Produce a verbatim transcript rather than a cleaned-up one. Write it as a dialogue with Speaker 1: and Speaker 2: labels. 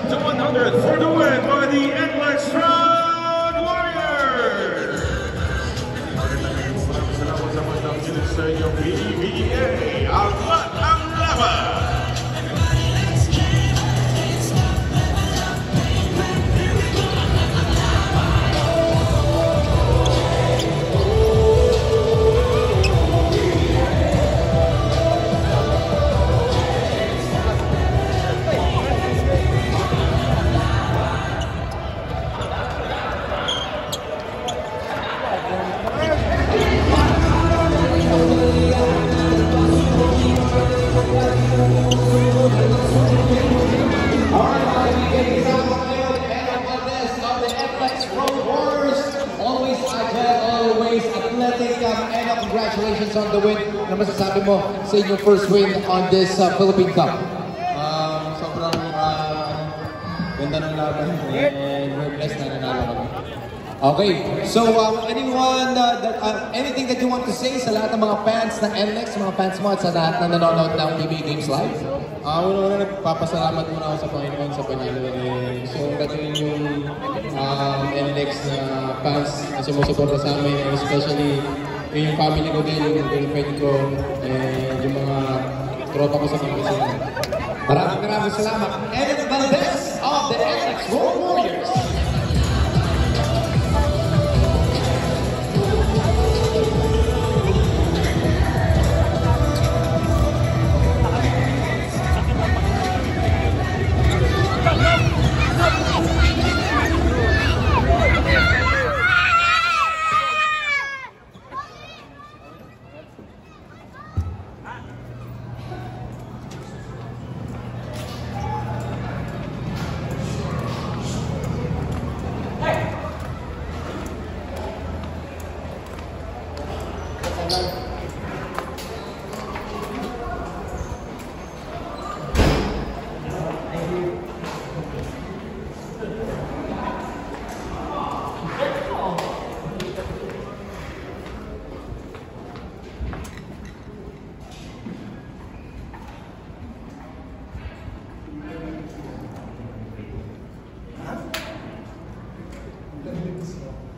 Speaker 1: to one hundred for the win by the Nlex Warriors. Salamat sa magandang kilig sa inyong P B A. Agad ang laban!
Speaker 2: Congratulations on the win. Ano masasabi mo sa inyong first win on this uh, Philippine Cup?
Speaker 3: Um, sobrang uh, ganda ng laban and we're blessed na nanalo kami.
Speaker 2: Okay, so um, anyone, uh, that, uh, anything that you want to say sa lahat ng mga fans ng Nlex, mga fans mo at sa lahat na nanonood ng P B A Games Live?
Speaker 3: Uh, una-una nagpapasalamat muna ako sa Panginoon sa panalo. Eh, gusto kong batiin yung um, Nlex na fans na sumusuporta sa amin, especially yung family ko din, yung girlfriend ko, and yung mga tropa ko sa Pangasinan.
Speaker 2: Maraming maraming salamat. And the best of the Nlex Road Warriors.
Speaker 4: Huh?